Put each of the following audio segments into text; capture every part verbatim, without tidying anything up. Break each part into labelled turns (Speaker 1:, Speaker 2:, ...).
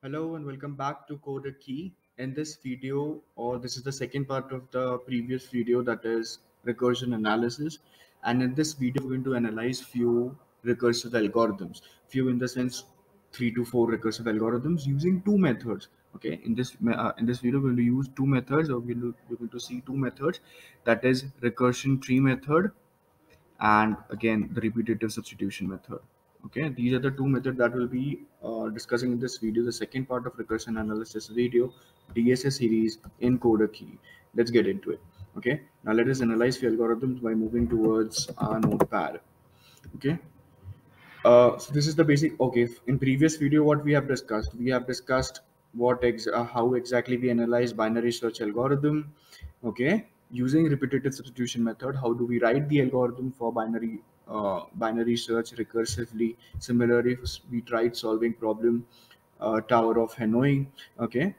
Speaker 1: Hello and welcome back to Code a Key. In this video, or this is the second part of the previous video, that is recursion analysis. And in this video, we're going to analyze few recursive algorithms. Few in the sense three to four recursive algorithms using two methods. Okay, in this uh, in this video, we're going to use two methods, or we're going to, we're going to see two methods. That is recursion tree method and again the repetitive substitution method. Okay, these are the two methods that we'll be uh, discussing in this video, the second part of recursion analysis video, D S A series in Coder Key. Let's get into it. Okay, now let us analyze the algorithms by moving towards our notepad. Okay, uh, so this is the basic. Okay, in previous video, what we have discussed, we have discussed what ex uh, how exactly we analyze binary search algorithm. Okay, using repetitive substitution method, how do we write the algorithm for binary uh, binary search recursively? Similarly, we tried solving problem uh, Tower of Hanoi. Okay,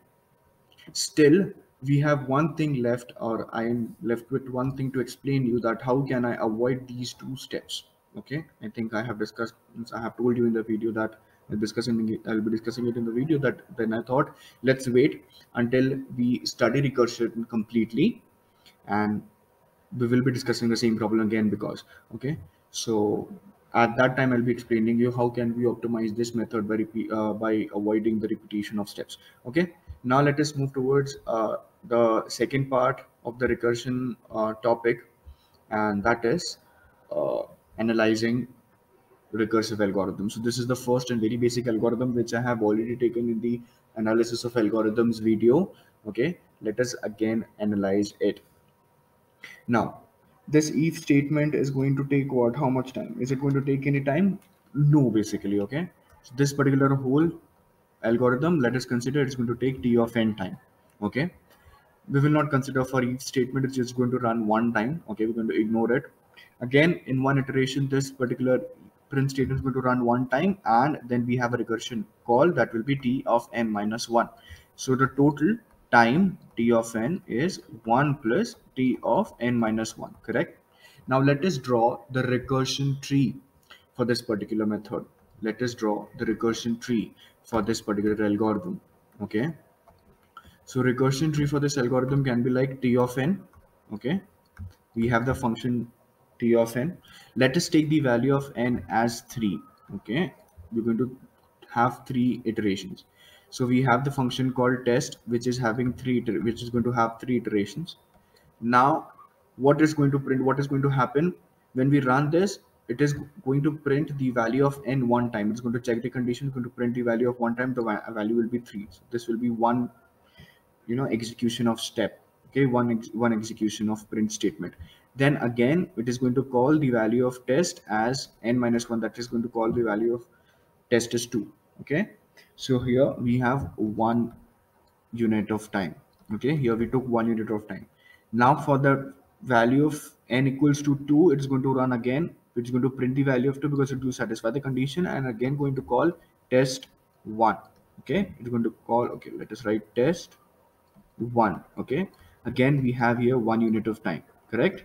Speaker 1: still we have one thing left, or I am left with one thing to explain you, that how can I avoid these two steps. Okay, I think I have discussed, I have told you in the video that I'll discussing it, I'll be discussing it in the video, that then I thought let's wait until we study recursion completely and we will be discussing the same problem again. Because okay, so at that time I'll be explaining you how can we optimize this method by repeat, uh, by avoiding the repetition of steps. Okay, now let us move towards uh, the second part of the recursion uh, topic, and that is uh, analyzing recursive algorithm. So this is the first and very basic algorithm which I have already taken in the analysis of algorithms video. Okay, let us again analyze it. Now, this if statement is going to take what? How much time? Is it going to take any time? No, basically, okay. So this particular whole algorithm, let us consider it's going to take t of n time. Okay. We will not consider for each statement, it's just going to run one time. Okay, we're going to ignore it. Again, in one iteration, this particular print statement is going to run one time, and then we have a recursion call that will be t of n minus one. So the total time t of n is one plus t of n minus one, correct? Now let us draw the recursion tree for this particular method. Let us draw the recursion tree for this particular algorithm. Okay, so recursion tree for this algorithm can be like t of n. Okay, we have the function t of n. Let us take the value of n as three. Okay, we're going to have three iterations. So we have the function called test, which is having three, which is going to have three iterations. Now, what is going to print? What is going to happen when we run this? It is going to print the value of n one time. It's going to check the condition. It's going to print the value of one time. The value will be three. So this will be one, you know, execution of step. Okay, one ex one execution of print statement. Then again it is going to call the value of test as n minus one. That is going to call the value of test as two. Okay, so here we have one unit of time. Okay, here we took one unit of time. Now for the value of n equals to two, it's going to run again. It's going to print the value of two because it will satisfy the condition, and again going to call test one. Okay, it's going to call, okay, let us write test one. Okay, again we have here one unit of time, correct?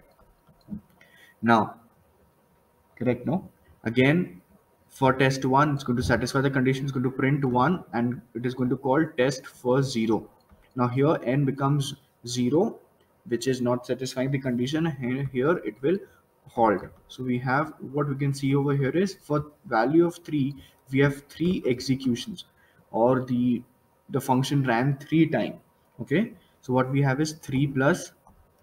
Speaker 1: Now, correct, no? Again, for test one, it's going to satisfy the condition, it's going to print one, and it is going to call test for zero. Now here n becomes zero, which is not satisfying the condition, and here it will halt. So we have, what we can see over here is, for value of three, we have three executions, or the the function ran three times. Okay, so what we have is three plus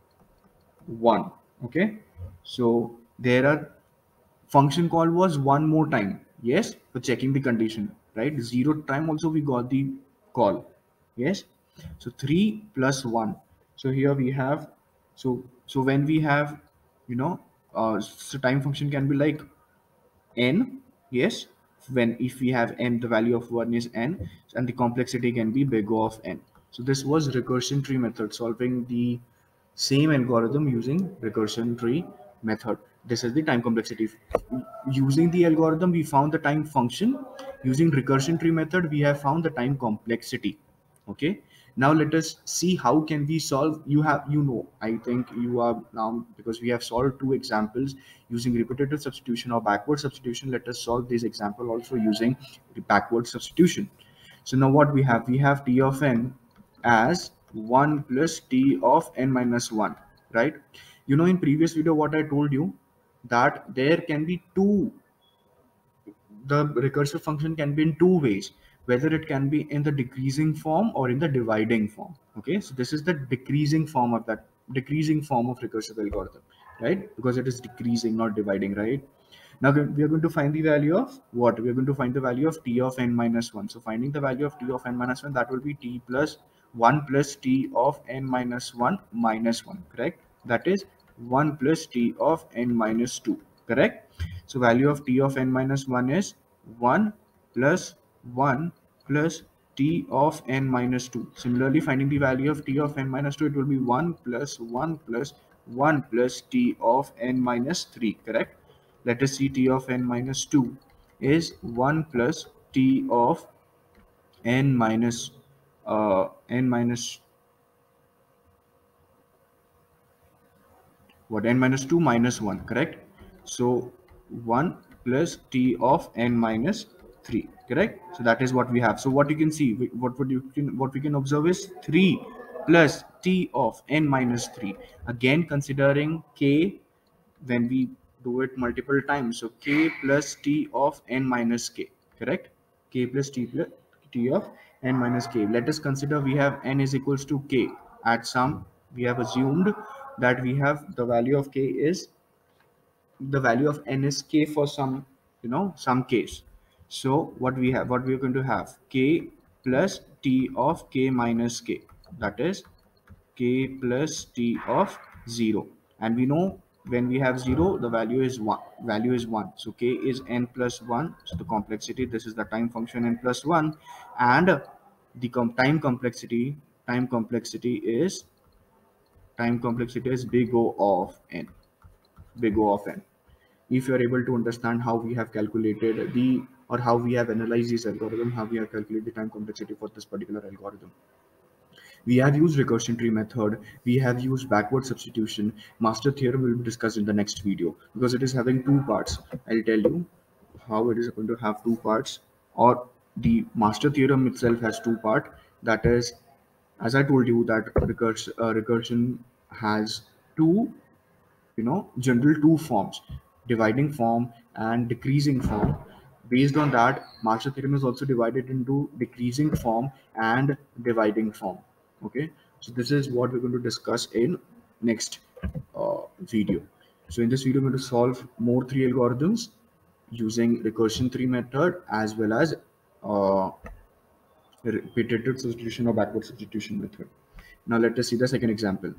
Speaker 1: one. Okay, so there are, function call was one more time, yes, for checking the condition, right? Zero time also we got the call, yes. So three plus one. So here we have, so so when we have, you know, uh, so time function can be like n, yes, when if we have n, the value of one is n, and the complexity can be big O of n. So this was recursion tree method, solving the same algorithm using recursion tree method. This is the time complexity. Using the algorithm, we found the time function. Using recursion tree method, we have found the time complexity. Okay, now let us see how can we solve. You have, you know, I think you are now, because we have solved two examples using repetitive substitution or backward substitution. Let us solve this example also using the backward substitution. So now what we have, we have t of n as one plus t of n minus one, right? You know, in previous video what I told you, that there can be two, the recursive function can be in two ways, whether it can be in the decreasing form or in the dividing form. Okay, so this is the decreasing form of that decreasing form of recursive algorithm, right? Because it is decreasing, not dividing, right? Now we are going to find the value of what? We are going to find the value of t of n minus one. So finding the value of t of n minus one, that will be t plus one plus t of n minus one minus one, correct? That is one plus t of n minus two, correct? So value of t of n minus one is one plus one plus t of n minus two. Similarly, finding the value of t of n minus two, it will be one plus one plus one plus t of n minus three, correct? Let us see, t of n minus two is one plus t of n minus uh, n minus what, n minus two minus one, correct? So one plus t of n minus three, correct? So that is what we have. So what you can see, what would you can what we can observe is three plus t of n minus three. Again, considering k when we do it multiple times, so k plus t of n minus k, correct? K plus t plus t of n minus k. Let us consider we have n is equals to k. At some, we have assumed that we have the value of k is, the value of n is k for some, you know, some case. So what we have, what we are going to have, k plus t of k minus k, that is k plus t of zero. And we know when we have zero, the value is one, value is one. So k is n plus one. So the complexity, this is the time function n plus one, and the com time complexity, time complexity is time complexity is big O of n, big O of n. If you are able to understand how we have calculated the, or how we have analyzed this algorithm, how we have calculated the time complexity for this particular algorithm. We have used recursion tree method, we have used backward substitution. Master theorem will be discussed in the next video because it is having two parts. I'll tell you how it is going to have two parts, or the master theorem itself has two part. That is, as I told you, that recurs uh, recursion has two, you know, general two forms, dividing form and decreasing form. Based on that, master theorem is also divided into decreasing form and dividing form. Okay, so this is what we're going to discuss in next uh, video. So in this video, we're going to solve more three algorithms using recursion tree method as well as uh, repetitive substitution or backward substitution method. Now let us see the second example.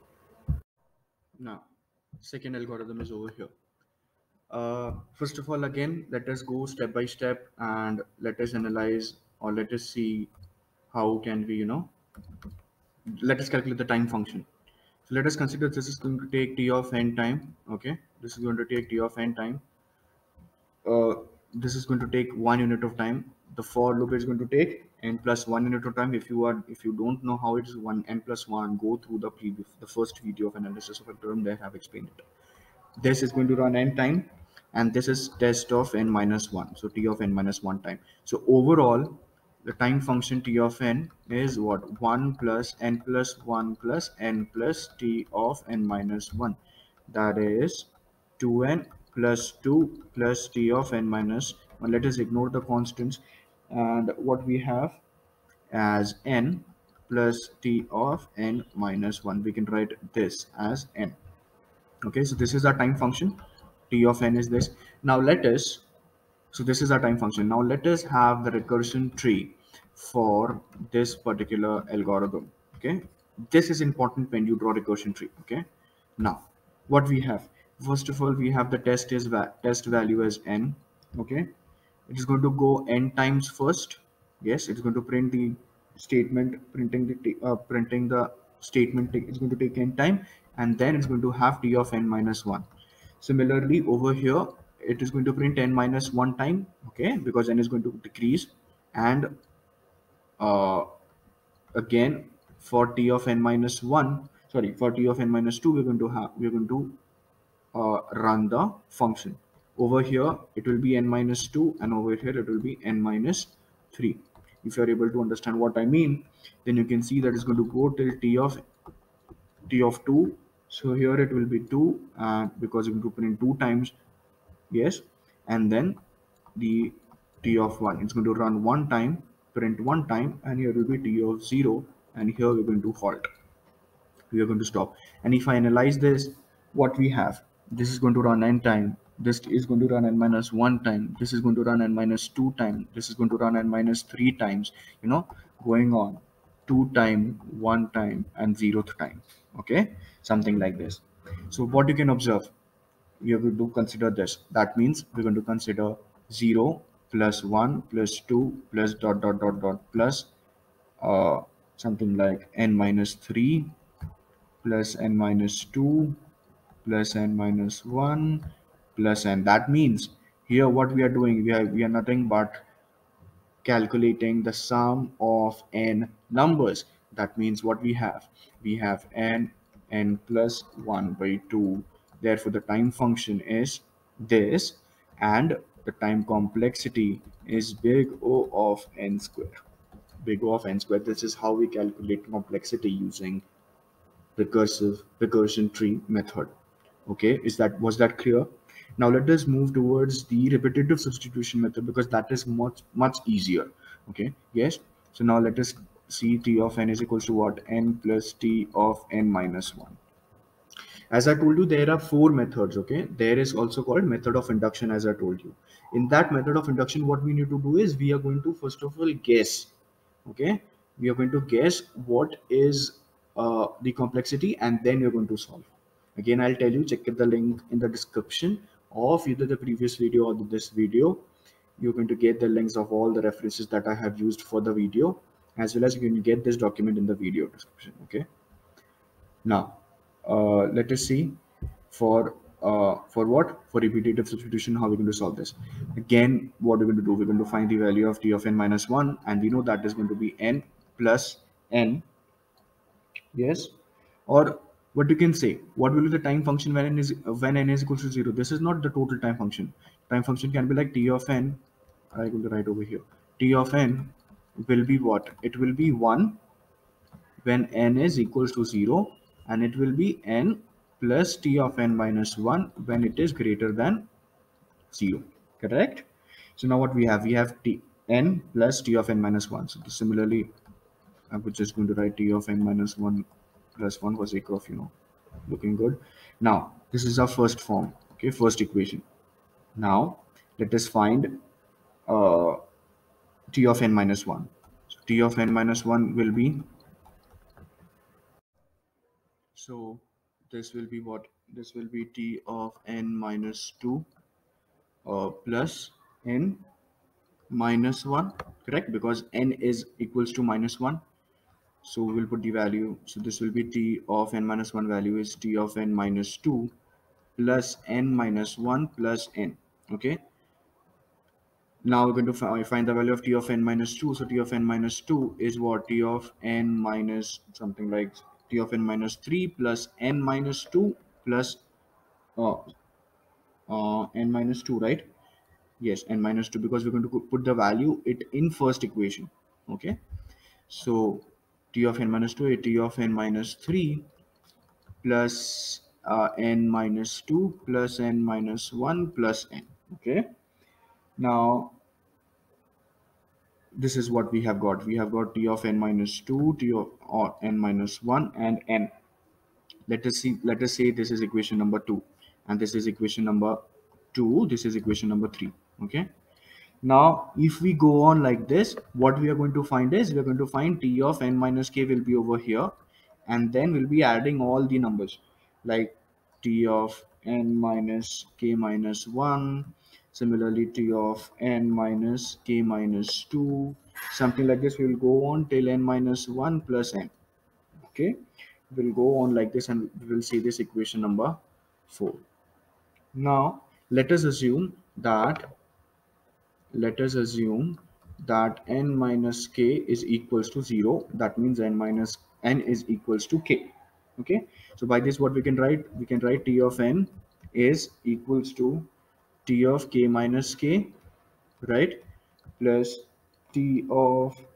Speaker 1: Now, second algorithm is over here. Uh, first of all, again, let us go step by step and let us analyze, or let us see how can we, you know, let us calculate the time function. So let us consider this is going to take t of n time. Okay, this is going to take t of n time. Uh, this is going to take one unit of time. The for loop is going to take n plus one unit of time. If you are, if you don't know how it is one n plus one, go through the previous, the first video of analysis of a term. There I have explained it. This is going to run n time, and this is test of n minus one, so t of n minus one time. So overall, the time function t of n is what, one plus n plus one plus n plus t of n minus one, that is two n plus two plus t of n minus one. Let us ignore the constants, and what we have as n plus t of n minus one, we can write this as n. Okay, so this is our time function, t of n is this. Now let us, so this is our time function. Now let us have the recursion tree for this particular algorithm. Okay, this is important when you draw recursion tree. Okay, now what we have, first of all, we have the test is va test value as n. Okay, it is going to go n times first. Yes, it's going to print the statement, printing the t- uh, printing the statement. It's going to take n time, and then it's going to have t of n minus one. Similarly, over here, it is going to print n minus one time. Okay, because n is going to decrease, and uh, again for t of n minus one, sorry, for t of n minus two, we're going to have we're going to uh, run the function. Over here it will be n minus two, and over here it will be n minus three. if you're able to understand what I mean, then you can see that it's going to go till t of t of two. So here it will be two, uh, because you're going to print two times. Yes. And then the t of one, it's going to run one time, print one time, and here will be t of zero, and here we're going to halt, we are going to stop. And if I analyze this, what we have, this is going to run n time, this is going to run n minus one time, this is going to run n minus two time, this is going to run n minus three times, you know, going on two time, one time, and zeroth time. Okay, something like this. So what you can observe, we are going to consider this. That means we're going to consider zero plus one plus two plus dot dot dot dot plus uh, something like n minus three plus n minus two plus n minus one plus n. That means here what we are doing, we are we are nothing but calculating the sum of n numbers. That means what we have, we have n, n plus one by two. Therefore the time function is this, and the time complexity is big O of n square. Big O of n square. This is how we calculate complexity using recursive recursion tree method. Okay, is that, was that clear? Now let us move towards the repetitive substitution method, because that is much much easier. Okay, yes. So now let us see t of n is equals to what, n plus t of n minus one. As I told you, there are four methods. Okay, there is also called method of induction. As I told you, in that method of induction, what we need to do is we are going to first of all guess. Okay, we are going to guess what is uh, the complexity, and then you're going to solve. Again, I'll tell you, check the link in the description of either the previous video or this video. You're going to get the links of all the references that I have used for the video, as well as you can get this document in the video description. Okay, now uh, let us see for uh, for what, for repetitive substitution, how we're going to solve this. Again, what we're going to do, we're going to find the value of t of n minus one, and we know that is going to be n plus n. Yes. Or what you can say, what will be the time function when n is when n is equal to zero? This is not the total time function. Time function can be like t of n. I will write over here. T of n will be what? It will be one when n is equals to zero, and it will be n plus t of n minus one when it is greater than zero. Correct? So now what we have, we have t n plus t of n minus one. So similarly, I was just going to write t of n minus one plus one for sake of, you know, looking good. Now this is our first form. Okay, first equation. Now let us find uh, t of n minus one. So t of n minus one will be, so this will be what, this will be t of n minus two uh, plus n minus one, correct, because n is equals to minus one. So we'll put the value, so this will be t of n minus one, value is t of n minus two plus n minus one plus n. Okay, now we're going to fi- find the value of t of n minus two. So t of n minus two is what, t of n minus something like t of n minus three plus n minus two plus uh, uh, n minus two, right? Yes, n minus two, because we're going to put the value it in first equation. Okay, so t of n minus two is t of n minus three plus uh, n minus two plus n minus one plus n. Okay, now this is what we have got. We have got t of n minus two, t of or n minus one, and n. Let us see, let us say this is equation number two, and this is equation number two, this is equation number three. Okay, now if we go on like this, what we are going to find is, we are going to find t of n minus k will be over here, and then we'll be adding all the numbers like t of n minus k minus one, similarly t of n minus k minus two, something like this. We will go on till n minus one plus n. Okay, we'll go on like this, and we will see this equation number four. Now let us assume that let us assume that n minus k is equals to zero. That means n minus n is equals to k. Okay, so by this what we can write, we can write t of n is equals to t of k minus k, right, plus t of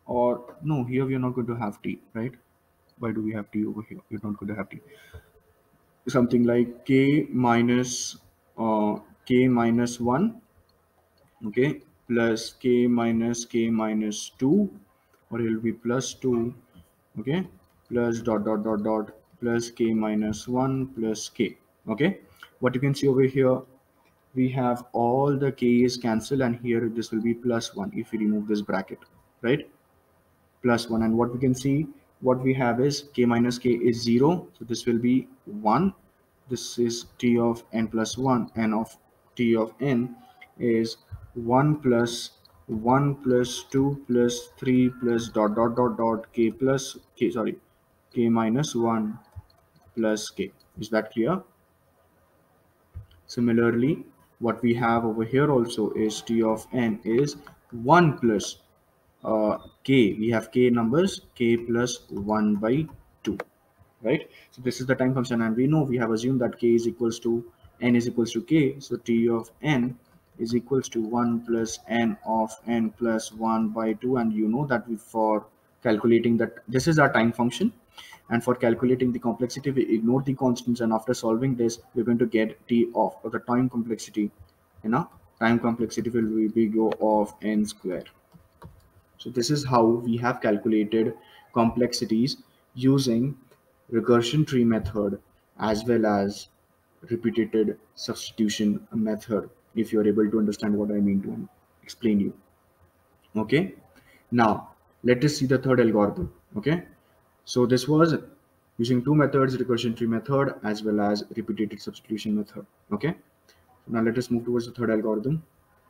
Speaker 1: or no, here we are not going to have t, right? Why do we have t over here? We're not going to have t. Something like k minus uh, k minus one, okay, plus k minus k minus two, or it will be plus two, okay, plus dot dot dot dot plus k minus one plus k. Okay, what you can see over here, we have all the k's cancel, and here this will be plus one if we remove this bracket, right? Plus one, and what we can see, what we have is k minus k is zero, so this will be one. This is t of n plus one, n of t of n is one plus one plus two plus three plus dot dot dot dot k plus k, sorry, k minus one plus k. Is that clear? Similarly, what we have over here also is t of n is one plus uh, k. We have k numbers, k plus one by two, right? So this is the time function, and we know, we have assumed that k is equals to n is equals to k. So t of n is equals to one plus n of n plus one by two, and you know that we, for calculating that, this is our time function, and for calculating the complexity we ignore the constants, and after solving this we're going to get t of, or the time complexity, you know, time complexity will be go of n square. So this is how we have calculated complexities using recursion tree method as well as repeated substitution method, if you're able to understand what I mean to explain you. Okay, now let us see the third algorithm. Okay, so this was using two methods, recursion tree method as well as repeated substitution method. Okay, now let us move towards the third algorithm.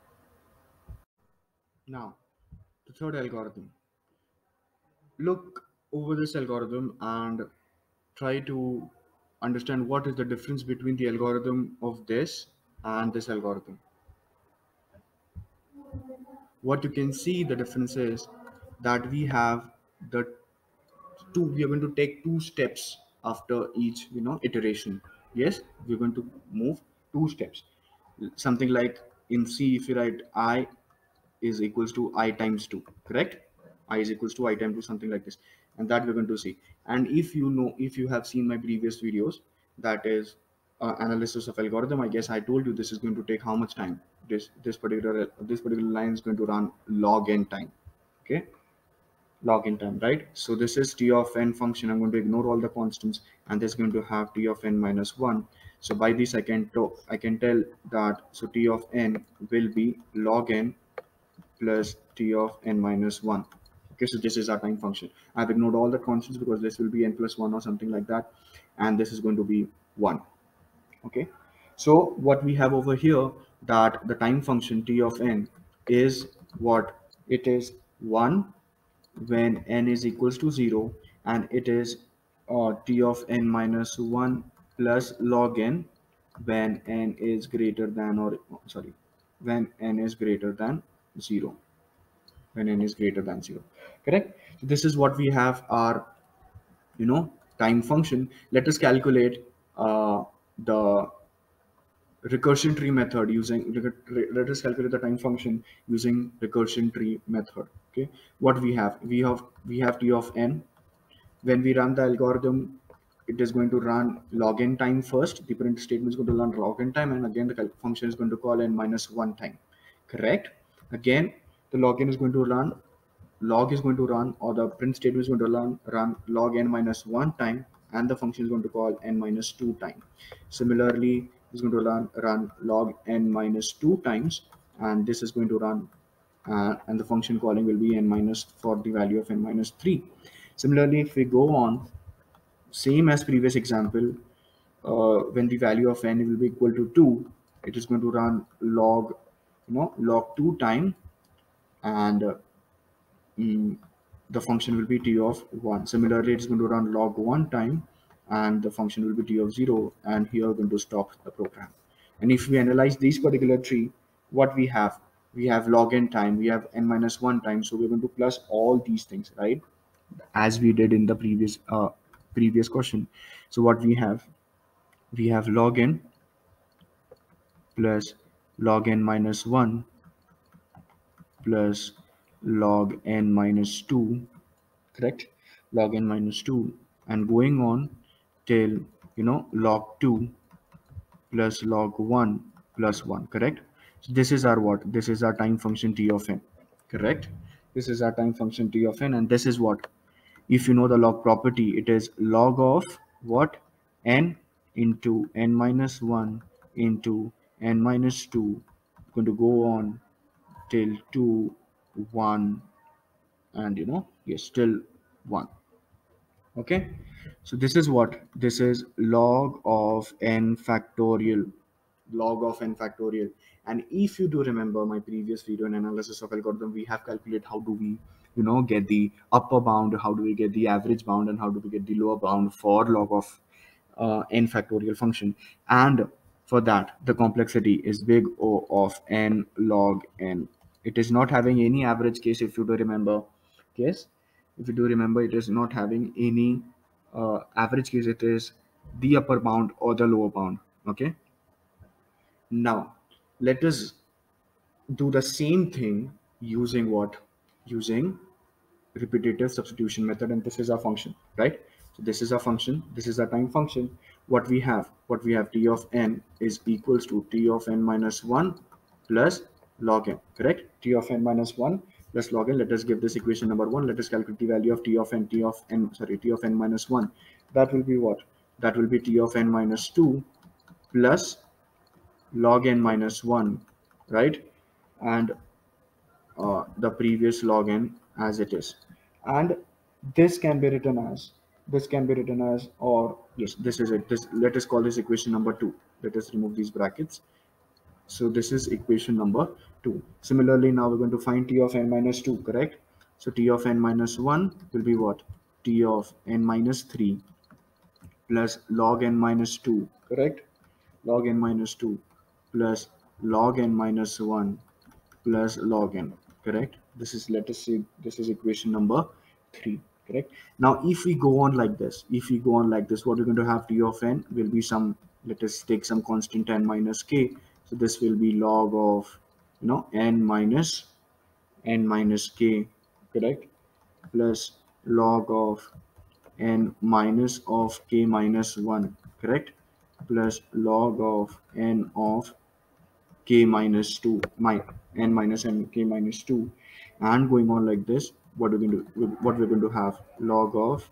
Speaker 1: Now the third algorithm, look over this algorithm and try to understand what is the difference between the algorithm of this and this algorithm. What you can see the difference is that we have the two, we are going to take two steps after each, you know, iteration. Yes, we're going to move two steps, something like in C, if you write I is equals to I times two, correct? I is equals to I times two, something like this, and that we're going to see. And if you know, if you have seen my previous videos, that is uh, analysis of algorithm, I guess I told you this is going to take how much time. This this particular this particular line is going to run log n time. Okay, log in time, right? So this is t of n function. I'm going to ignore all the constants, and this is going to have t of n minus one. So by this I can talk, I can tell that, so t of n will be log n plus t of n minus one. Okay, so this is our time function. I've ignored all the constants because this will be n plus one or something like that, and this is going to be one. Okay, so what we have over here, that the time function t of n is what it is, one when n is equals to zero, and it is uh, t of n minus one plus log n when n is greater than, or sorry, when n is greater than zero, when n is greater than zero, correct? So this is what we have our, you know, time function. Let us calculate uh, the recursion tree method using, let us calculate the time function using recursion tree method. Okay, what we have, we have we have t of n. When we run the algorithm, it is going to run log n time first. The print statement is going to run log n time, and again the function is going to call n minus one time, correct? Again the login is going to run, log is going to run, or the print statement is going to run run log n minus one time, and the function is going to call n minus two time. Similarly, it's going to run run log n minus two times, and this is going to run uh, and the function calling will be n minus, for the value of n minus three. Similarly, if we go on, same as previous example, uh, when the value of n will be equal to two, it is going to run log, you know, log two time, and uh, mm, the function will be t of one. Similarly, it's going to run log one time, and the function will be t of zero, and here we're going to stop the program. And if we analyze this particular tree, what we have, we have log n time, we have n minus one time, so we're going to plus all these things, right? As we did in the previous uh, previous question. So what we have, we have log n plus log n minus one plus log n minus two, correct? Log n minus two, and going on till, you know, log two plus log one plus one, correct? So this is our what? This is our time function t of n, correct? This is our time function t of n, and this is what? If you know the log property, it is log of what? N into n minus one into n minus two, going to go on till two, one, and you know, yes, still one. Okay, so this is what? This is log of n factorial, log of n factorial. And if you do remember my previous video in analysis of algorithm, we have calculated how do we, you know, get the upper bound, how do we get the average bound, and how do we get the lower bound for log of uh, n factorial function. And for that, the complexity is big O of n log n. It is not having any average case, if you do remember. Yes, if you do remember, it is not having any uh, average case. It is the upper bound or the lower bound. Okay, now let us do the same thing using what? Using repetitive substitution method, and this is our function, right? So this is our function, this is our time function. What we have, what we have, t of n is equals to t of n minus one plus log n, correct? T of n minus one plus log n. Let us give this equation number one. Let us calculate the value of t of n, t of n, sorry, t of n minus one. That will be what? That will be t of n minus two plus log n minus one, right? And uh, the previous log n as it is. And this can be written as, this can be written as, or yes, this is it. This, let us call this equation number two. Let us remove these brackets. So this is equation number two. Similarly, now we're going to find t of n minus two, correct? So t of n minus one will be what? T of n minus three plus log n minus two, correct? Log n minus two plus log n minus one plus log n, correct? This is, let us see, this is equation number three, correct? Now if we go on like this, if we go on like this, what we're going to have, t of n will be some, let us take some constant n minus k. So this will be log of, you know, n minus n minus k, correct? Plus log of n minus of k minus one, correct? Plus log of n of k minus two, my n minus n k minus two, and going on like this, what we're going to, what we're going to have, log of,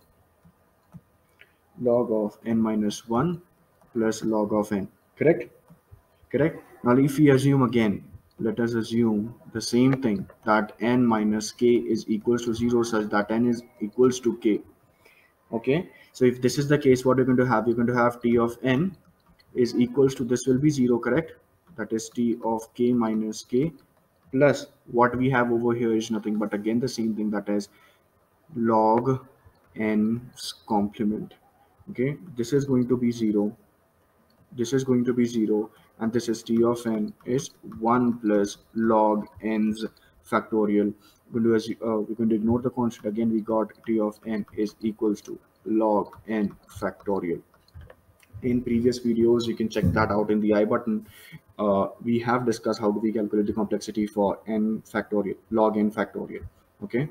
Speaker 1: log of n minus one plus log of n, correct? Correct. Now if we assume again, let us assume the same thing, that n minus k is equals to zero, such that n is equals to k. Okay, so if this is the case, what you're going to have, you're going to have t of n is equals to, this will be zero, correct? That is t of k minus k plus what we have over here is nothing but again the same thing, that is log n's complement. Okay, this is going to be zero, this is going to be zero, and this is t of n is one plus log n's factorial. We're going to, uh, we're going to ignore the constant again. We got t of n is equals to log n factorial. In previous videos, you can check that out in the I button. Uh, we have discussed how do we calculate the complexity for n factorial, log n factorial. Okay,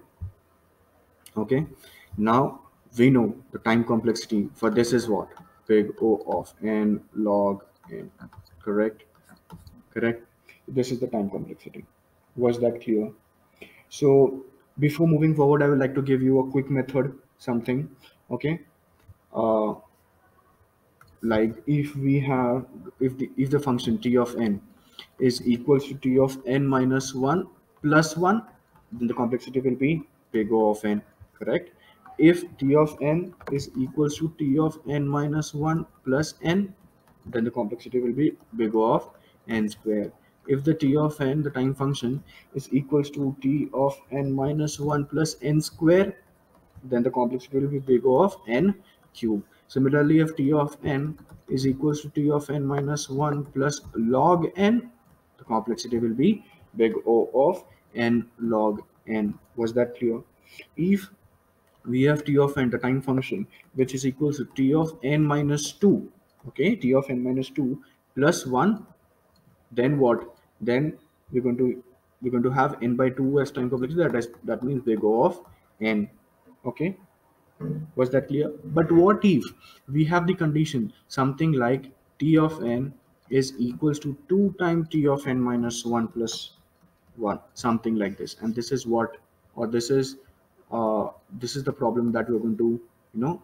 Speaker 1: okay. Now we know the time complexity for this is what? Big O of n log n, correct? Correct. This is the time complexity. Was that clear? So before moving forward, I would like to give you a quick method, something. Okay. Uh, like if we have, if the if the function t of n is equals to t of n minus one plus one, then the complexity will be big O of n, correct? If t of n is equals to t of n minus one plus n, then the complexity will be big O of n square. If the t of n, the time function, is equals to t of n minus one plus n square, then the complexity will be big O of n cube. Similarly, if t of n is equals to t of n minus one plus log n, the complexity will be big O of n log n. Was that clear? If we have t of n, the time function, which is equals to t of n minus two, okay, t of n minus two plus one, then what? Then we're going to, we're going to have n by two as time complexity. That is, that means big O of n. Okay, was that clear? But what if we have the condition something like t of n is equals to two times t of n minus one plus one, something like this, and this is what, or this is uh, this is the problem that we're going to, you know,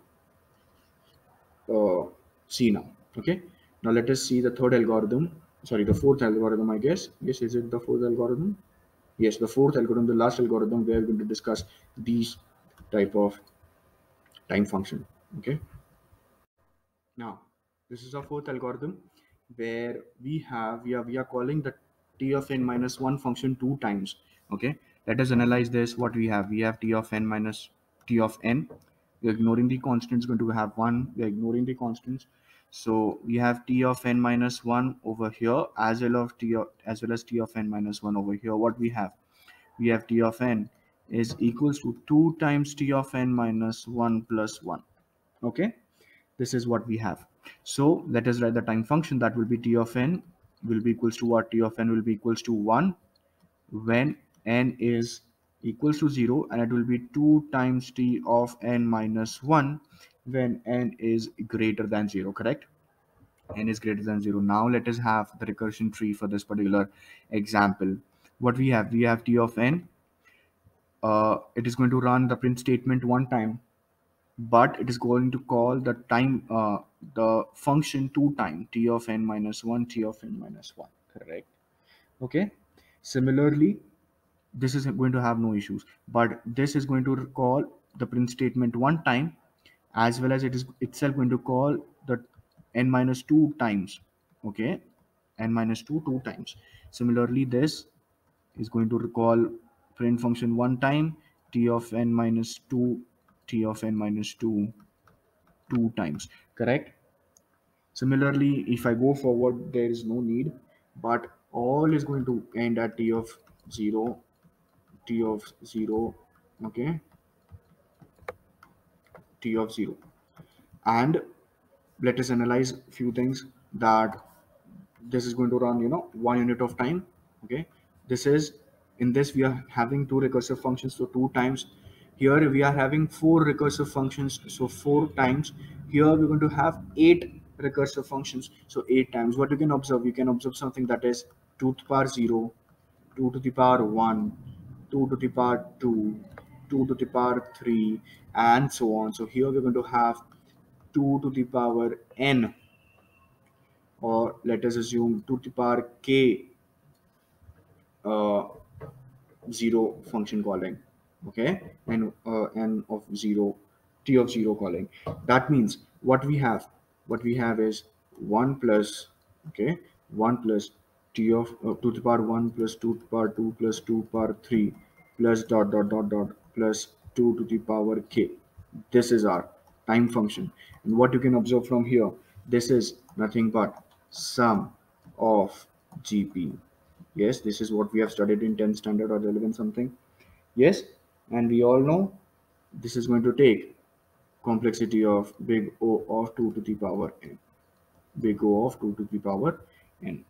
Speaker 1: uh, see now. Okay, now let us see the third algorithm, sorry, the fourth algorithm, I guess. Yes, is it the fourth algorithm? Yes, the fourth algorithm, the last algorithm, where we're going to discuss these type of time function. Okay, now this is our fourth algorithm, where we have we are we are calling the t of n minus one function two times. Okay, let us analyze this. What we have, we have t of n minus t of n. We're ignoring the constants, going to have one. We're ignoring the constants, so we have t of n minus one over here, as well of t of, as well as t of n minus one over here. What we have, we have t of n is equals to two times t of n minus one plus one. Okay, this is what we have. So let us write the time function. That will be t of n will be equals to what? T of n will be equals to one when n is equals to zero, and it will be two times t of n minus one when n is greater than zero. Correct? N is greater than zero. Now let us have the recursion tree for this particular example. What we have, we have t of n. Uh, it is going to run the print statement one time, but it is going to call the time uh, the function two time, t of n minus one, t of n minus one. Correct? Okay, similarly, this is going to have no issues, but this is going to call the print statement one time, as well as it is itself going to call the n minus two times. Okay, n minus two two times. Similarly, this is going to recall print function one time, t of n minus two, t of n minus two two times. Correct? Similarly, if I go forward, there is no need, but all is going to end at t of zero, t of zero. Okay, t of zero. And let us analyze a few things, that this is going to run, you know, one unit of time. Okay, this is, in this we are having two recursive functions, so two times. Here we are having four recursive functions, so four times. Here we're going to have eight recursive functions, so eight times. What you can observe, you can observe something that is two to the power zero, two to the power one, two to the power two, two to the power three, and so on. So here we're going to have two to the power n, or let us assume two to the power k uh, zero function calling. Okay, and uh, n of zero, t of zero calling. That means what we have, what we have is one plus, okay, one plus t of uh, two to the power one plus two to the power two plus two to the power three plus dot dot dot dot plus two to the power k. This is our time function, and what you can observe from here, this is nothing but sum of gp. Yes, this is what we have studied in tenth standard or eleven something. Yes, and we all know this is going to take complexity of big O of two to the power n. Big O of two to the power n.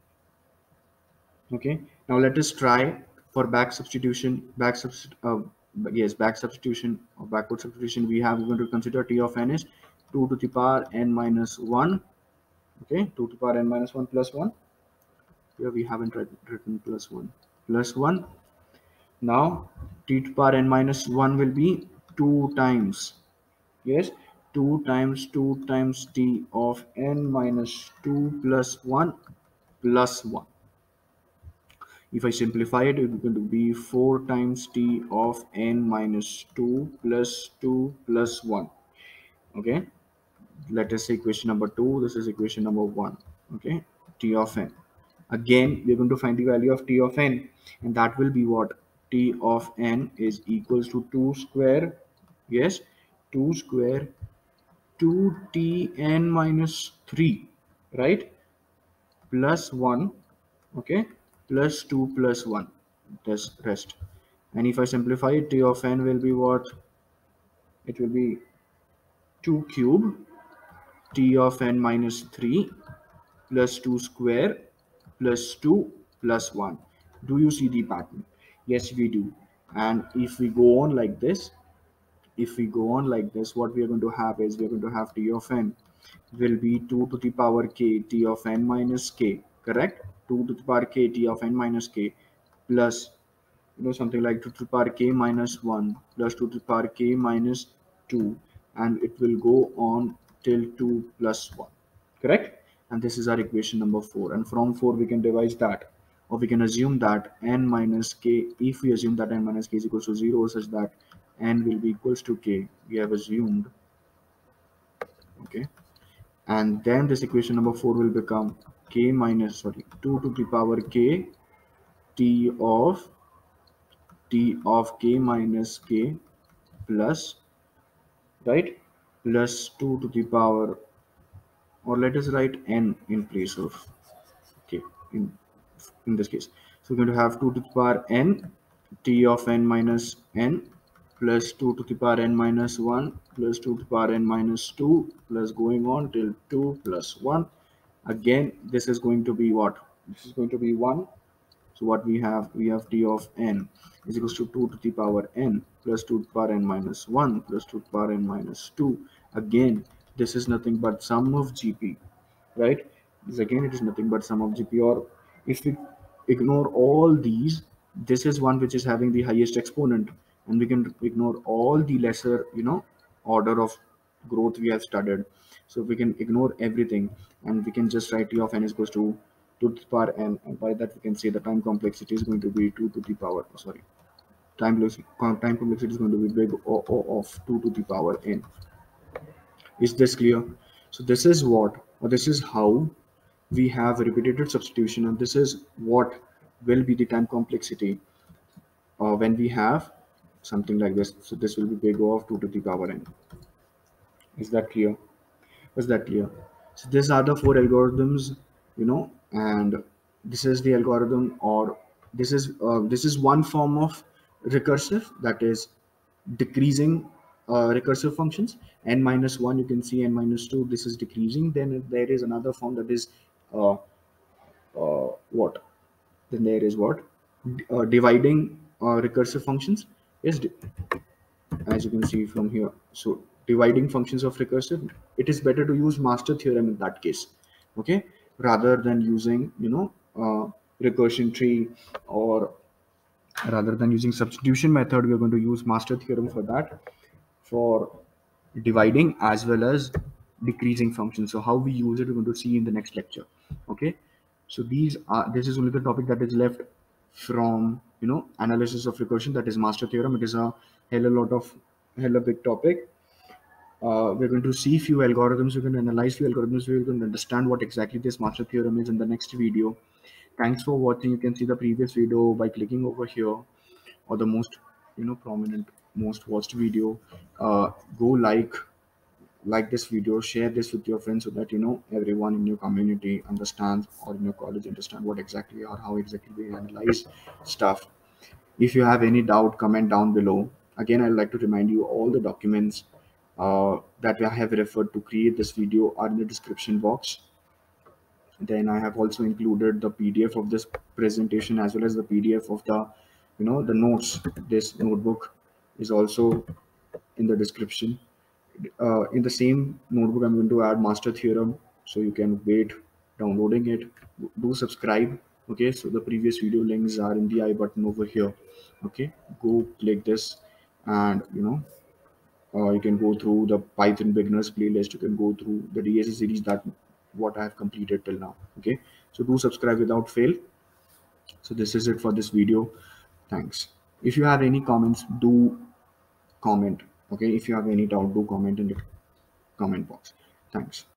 Speaker 1: Okay, now let us try for back substitution. Back subst uh, yes, back substitution or backward substitution. We have, we're going to consider t of n is two to the power n minus one. Okay, two to the power n minus one plus one. Here we haven't written plus one. Plus one. Now t to the power n minus one will be two times. Yes, two times two times t of n minus two plus one plus one. If I simplify it, it's going to be four times t of n minus two plus two plus one. Okay, let us say equation number two. This is equation number one. Okay, t of n. Again, we're going to find the value of t of n, and that will be what? T of n is equals to two square. Yes, two square two t n minus three, right? Plus one, okay, plus two plus one, this rest. And if I simplify it, t of n will be what? It will be two cube t of n minus three plus two square plus two plus one. Do you see the pattern? Yes, we do. And if we go on like this, if we go on like this, what we are going to have is we are going to have t of n will be two to the power k t of n minus k, correct? two to the power k t of n minus k plus, you know, something like two to the power k minus one plus two to the power k minus two, and it will go on till two plus one, correct? And this is our equation number four, and from four we can devise that, or we can assume that n minus k, if we assume that n minus k is equal to zero, such that n will be equals to k, we have assumed, okay, and then this equation number four will become k minus, sorry, two to the power k t of t of k minus k plus, right, plus two to the power, or let us write n in place of k in in this case. So we're going to have two to the power n t of n minus n plus two to the power n minus one plus two to the power n minus two plus going on till two plus one. Again, this is going to be what? This is going to be one. So what we have, we have t of n is equals to two to the power n plus two to the power n minus one plus two to the power n minus two. Again, this is nothing but sum of G P, right? This again, it is nothing but sum of G P, or if we ignore all these, this is one which is having the highest exponent, and we can ignore all the lesser, you know, order of growth we have studied. So we can ignore everything, and we can just write t of n is equals to two to the power n, and by that we can say the time complexity is going to be two to the power, oh, sorry, time time complexity is going to be big O, O of two to the power n. Is this clear? So this is what, or this is how we have repeated substitution, and this is what will be the time complexity uh, when we have something like this. So this will be big O of two to the power n. Is that clear? Was that clear? So these are the four algorithms, you know, and this is the algorithm, or this is uh, this is one form of recursive, that is decreasing uh, recursive functions. N minus one, you can see n minus two, this is decreasing. Then there is another form that is uh, uh, what? Then there is what? D- uh, dividing uh, recursive functions is, as you can see from here. So dividing functions of recursive, it is better to use master theorem in that case, okay, rather than using, you know, uh, recursion tree, or rather than using substitution method, we're going to use master theorem for that, for dividing as well as decreasing functions. So how we use it, we're going to see in the next lecture, okay. So these are, this is only the topic that is left from, you know, analysis of recursion, that is master theorem. It is a hell a lot of hell a big topic. Uh, we're going to see few algorithms, we're going to analyze few algorithms, we're going to understand what exactly this master theorem is in the next video. Thanks for watching. You can see the previous video by clicking over here, or the most, you know, prominent, most watched video. Uh, go like like this video, share this with your friends, so that, you know, everyone in your community understands, or in your college understand what exactly, or how exactly we analyze stuff. If you have any doubt, comment down below. Again, I'd like to remind you, all the documents uh, that I have referred to create this video are in the description box. Then I have also included the P D F of this presentation, as well as the P D F of the, you know, the notes. This notebook is also in the description. Uh, in the same notebook, I'm going to add master theorem, so you can wait downloading it. Do subscribe, okay? So the previous video links are in the I button over here, okay? Go click this, and, you know, uh, you can go through the Python beginners playlist. You can go through the D S A series, that what I have completed till now, okay? So do subscribe without fail. So this is it for this video. Thanks. If you have any comments, do comment, okay? If you have any doubt, do comment in the comment box. Thanks.